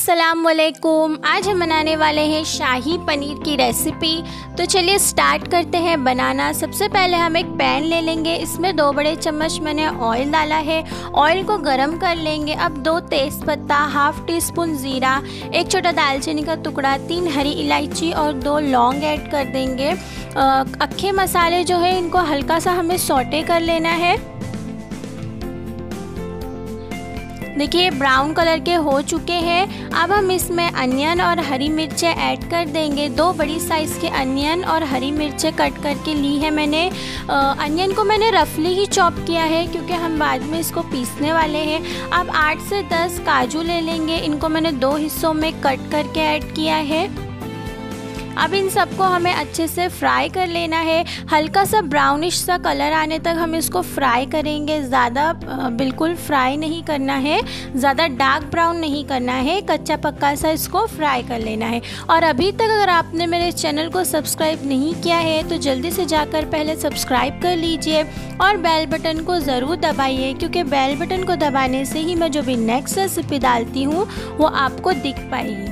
अस्सलाम वालेकुम। आज हम बनाने वाले हैं शाही पनीर की रेसिपी। तो चलिए स्टार्ट करते हैं बनाना। सबसे पहले हम एक पैन ले लेंगे, इसमें 2 बड़े चम्मच मैंने ऑयल डाला है। ऑयल को गरम कर लेंगे। अब 2 तेज़पत्ता, हाफ टी स्पून ज़ीरा, 1 छोटा दालचीनी का टुकड़ा, 3 हरी इलायची और 2 लौंग ऐड कर देंगे। अक्खे मसाले जो है इनको हल्का सा हमें सौटे कर लेना है। देखिए ब्राउन कलर के हो चुके हैं। अब हम इसमें अनियन और हरी मिर्चें ऐड कर देंगे। 2 बड़ी साइज़ के अनियन और हरी मिर्चें कट करके ली है मैंने। अनियन को मैंने रफली ही चॉप किया है क्योंकि हम बाद में इसको पीसने वाले हैं। अब 8 से 10 काजू ले लेंगे। इनको मैंने 2 हिस्सों में कट करके ऐड किया है। अब इन सबको हमें अच्छे से फ्राई कर लेना है। हल्का सा ब्राउनिश सा कलर आने तक हम इसको फ्राई करेंगे। ज़्यादा बिल्कुल फ्राई नहीं करना है, ज़्यादा डार्क ब्राउन नहीं करना है, कच्चा पक्का सा इसको फ्राई कर लेना है। और अभी तक अगर आपने मेरे चैनल को सब्सक्राइब नहीं किया है तो जल्दी से जाकर पहले सब्सक्राइब कर लीजिए और बेल बटन को ज़रूर दबाइए, क्योंकि बेल बटन को दबाने से ही मैं जो भी नेक्स्ट रेसिपी डालती हूँ वो आपको दिख पाएगी।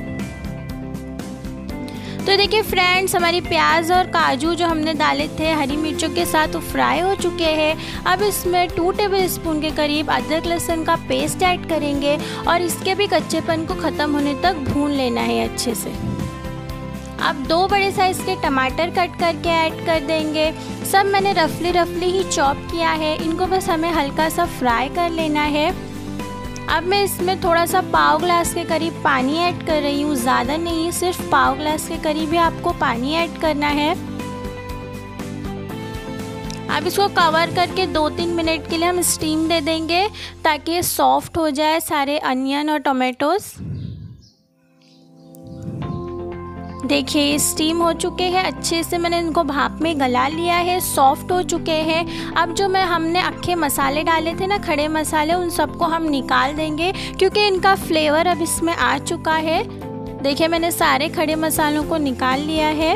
तो देखिए फ्रेंड्स, हमारी प्याज और काजू जो हमने डाले थे हरी मिर्चों के साथ वो फ्राई हो चुके हैं। अब इसमें 2 टेबल स्पून के करीब अदरक लहसुन का पेस्ट ऐड करेंगे और इसके भी कच्चेपन को ख़त्म होने तक भून लेना है अच्छे से। अब 2 बड़े साइज़ के टमाटर कट करके ऐड कर देंगे। सब मैंने रफली ही चॉप किया है। इनको बस हमें हल्का सा फ्राई कर लेना है। अब मैं इसमें थोड़ा सा पाव ग्लास के करीब पानी ऐड कर रही हूँ, ज़्यादा नहीं, सिर्फ पाव ग्लास के करीब ही आपको पानी ऐड करना है। अब इसको कवर करके 2-3 मिनट के लिए हम स्टीम दे देंगे ताकि ये सॉफ्ट हो जाए सारे अनियन और टोमेटोज़। देखिए स्टीम हो चुके हैं अच्छे से, मैंने इनको भाप में गला लिया है, सॉफ्ट हो चुके हैं। अब जो हमने अक्खे मसाले डाले थे ना, खड़े मसाले, उन सबको हम निकाल देंगे क्योंकि इनका फ्लेवर अब इसमें आ चुका है। देखिए मैंने सारे खड़े मसालों को निकाल लिया है।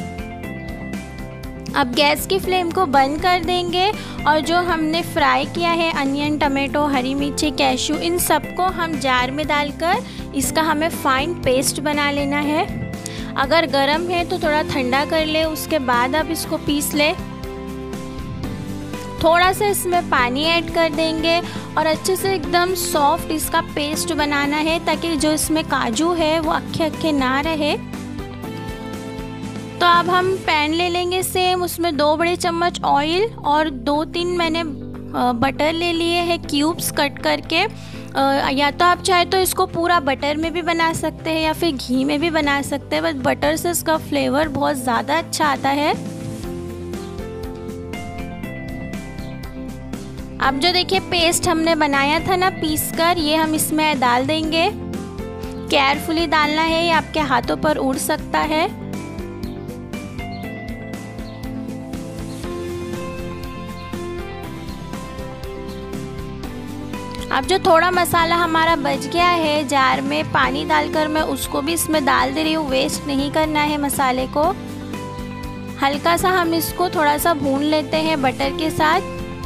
अब गैस की फ्लेम को बंद कर देंगे और जो हमने फ्राई किया है अनियन, टमाटो, हरी मिर्ची, कैश्यू, इन सबको हम जार में डालकर इसका हमें फाइन पेस्ट बना लेना है। अगर गर्म है तो थोड़ा ठंडा कर ले, उसके बाद आप इसको पीस ले। थोड़ा सा इसमें पानी ऐड कर देंगे और अच्छे से एकदम सॉफ्ट इसका पेस्ट बनाना है ताकि जो इसमें काजू है वो अक्खे ना रहे। तो अब हम पैन ले लेंगे सेम, उसमें 2 बड़े चम्मच ऑयल और 2-3 मैंने बटर ले लिए हैं क्यूब्स कट करके। या तो आप चाहे तो इसको पूरा बटर में भी बना सकते हैं या फिर घी में भी बना सकते हैं, बट बटर से इसका फ्लेवर बहुत ज़्यादा अच्छा आता है। अब जो देखिए पेस्ट हमने बनाया था ना पीस कर, ये हम इसमें डाल देंगे। केयरफुली डालना है, ये आपके हाथों पर उड़ सकता है। अब जो थोड़ा मसाला हमारा बच गया है जार में पानी डालकर, मैं उसको भी इसमें डाल दे रही हूँ। वेस्ट नहीं करना है मसाले को। हल्का सा हम इसको थोड़ा सा भून लेते हैं बटर के साथ।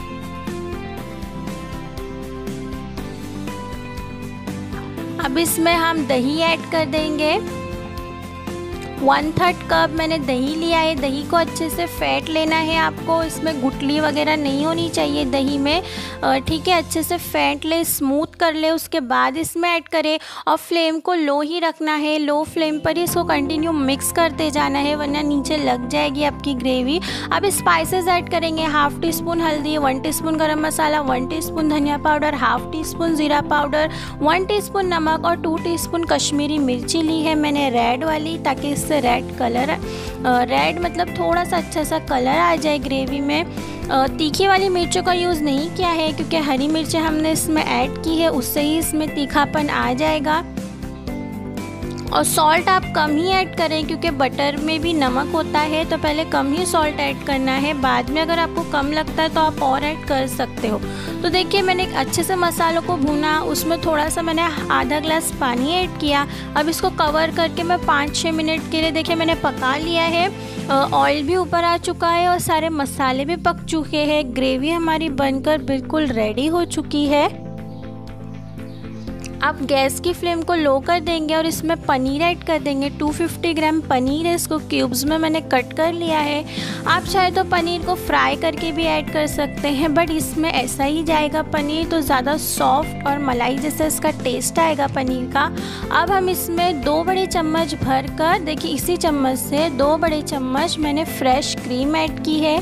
अब इसमें हम दही ऐड कर देंगे। 1/3 कप मैंने दही लिया है। दही को अच्छे से फेंट लेना है आपको। इसमें गुठली वगैरह नहीं होनी चाहिए दही में, ठीक है। अच्छे से फेंट ले, स्मूथ कर ले, उसके बाद इसमें ऐड करें और फ्लेम को लो ही रखना है। लो फ्लेम पर ही इसको कंटिन्यू मिक्स करते जाना है वरना नीचे लग जाएगी आपकी ग्रेवी। अब स्पाइसेस ऐड करेंगे। 1/2 टीस्पून हल्दी, 1 टीस्पून गरम मसाला, 1 टीस्पून धनिया पाउडर, 1/2 टीस्पून ज़ीरा पाउडर, 1 टीस्पून नमक और 2 टीस्पून कश्मीरी मिर्ची ली है मैंने रेड वाली, ताकि से रेड कलर, रेड मतलब थोड़ा सा अच्छा सा कलर आ जाए ग्रेवी में। तीखी वाली मिर्चों का यूज़ नहीं किया है क्योंकि हरी मिर्चें हमने इसमें ऐड की है, उससे ही इसमें तीखापन आ जाएगा। और सॉल्ट आप कम ही ऐड करें क्योंकि बटर में भी नमक होता है, तो पहले कम ही सॉल्ट ऐड करना है। बाद में अगर आपको कम लगता है तो आप और ऐड कर सकते हो। तो देखिए मैंने अच्छे से मसालों को भुना, उसमें थोड़ा सा मैंने आधा ग्लास पानी ऐड किया। अब इसको कवर करके मैं 5-6 मिनट के लिए देखिए मैंने पका लिया है। ऑयल भी ऊपर आ चुका है और सारे मसाले भी पक चुके हैं। ग्रेवी हमारी बनकर बिल्कुल रेडी हो चुकी है। आप गैस की फ्लेम को लो कर देंगे और इसमें पनीर ऐड कर देंगे। 250 ग्राम पनीर है, इसको क्यूब्स में मैंने कट कर लिया है। आप चाहे तो पनीर को फ्राई करके भी ऐड कर सकते हैं, बट इसमें ऐसा ही जाएगा पनीर, तो ज़्यादा सॉफ्ट और मलाई जैसा इसका टेस्ट आएगा पनीर का। अब हम इसमें 2 बड़े चम्मच भर कर, देखिए इसी चम्मच से 2 बड़े चम्मच मैंने फ्रेश क्रीम ऐड की है।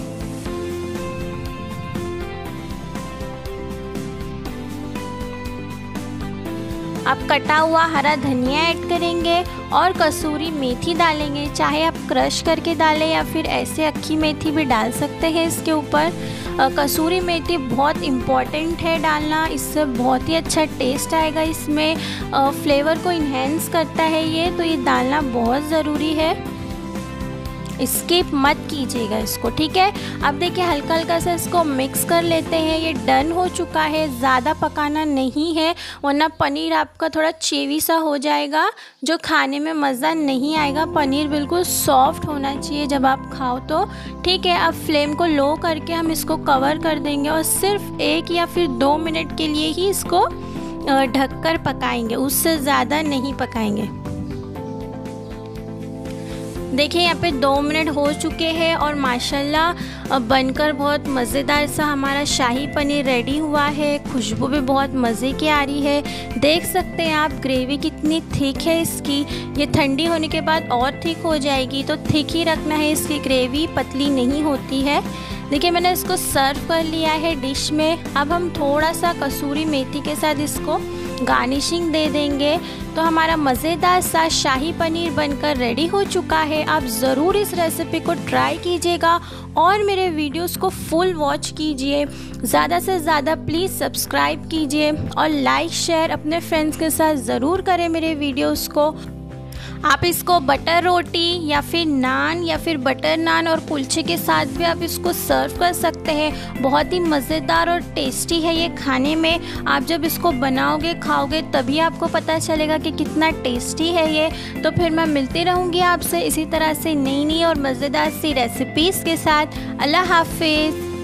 आप कटा हुआ हरा धनिया ऐड करेंगे और कसूरी मेथी डालेंगे। चाहे आप क्रश करके डालें या फिर ऐसे अक्खी मेथी भी डाल सकते हैं इसके ऊपर। कसूरी मेथी बहुत इम्पॉर्टेंट है डालना, इससे बहुत ही अच्छा टेस्ट आएगा, इसमें फ्लेवर को इन्हेंस करता है ये, तो ये डालना बहुत ज़रूरी है। स्किप मत कीजिएगा इसको, ठीक है। अब देखिए हल्का हल्का सा इसको मिक्स कर लेते हैं। ये डन हो चुका है, ज़्यादा पकाना नहीं है वरना पनीर आपका थोड़ा चेवी सा हो जाएगा, जो खाने में मज़ा नहीं आएगा। पनीर बिल्कुल सॉफ्ट होना चाहिए जब आप खाओ तो, ठीक है। अब फ्लेम को लो करके हम इसको कवर कर देंगे और सिर्फ 1 या फिर 2 मिनट के लिए ही इसको ढककर पकाएंगे, उससे ज़्यादा नहीं पकाएंगे। देखिए यहाँ पे 2 मिनट हो चुके हैं और माशाल्लाह बनकर बहुत मज़ेदार सा हमारा शाही पनीर रेडी हुआ है। खुशबू भी बहुत मज़े की आ रही है, देख सकते हैं आप। ग्रेवी कितनी थिक है इसकी, ये ठंडी होने के बाद और थिक हो जाएगी, तो थिक ही रखना है इसकी ग्रेवी, पतली नहीं होती है। देखिए मैंने इसको सर्व कर लिया है डिश में। अब हम थोड़ा सा कसूरी मेथी के साथ इसको गार्निशिंग दे देंगे, तो हमारा मज़ेदार सा शाही पनीर बनकर रेडी हो चुका है। आप ज़रूर इस रेसिपी को ट्राई कीजिएगा और मेरे वीडियोस को फुल वॉच कीजिए। ज़्यादा से ज़्यादा प्लीज़ सब्सक्राइब कीजिए और लाइक शेयर अपने फ्रेंड्स के साथ ज़रूर करें मेरे वीडियोस को। आप इसको बटर रोटी या फिर नान या फिर बटर नान और कुलचे के साथ भी आप इसको सर्व कर सकते हैं। बहुत ही मज़ेदार और टेस्टी है ये खाने में। आप जब इसको बनाओगे खाओगे तभी आपको पता चलेगा कि कितना टेस्टी है ये। तो फिर मैं मिलती रहूँगी आपसे इसी तरह से नई नई और मज़ेदार सी रेसिपीज़ के साथ। अल्लाह हाफिज़।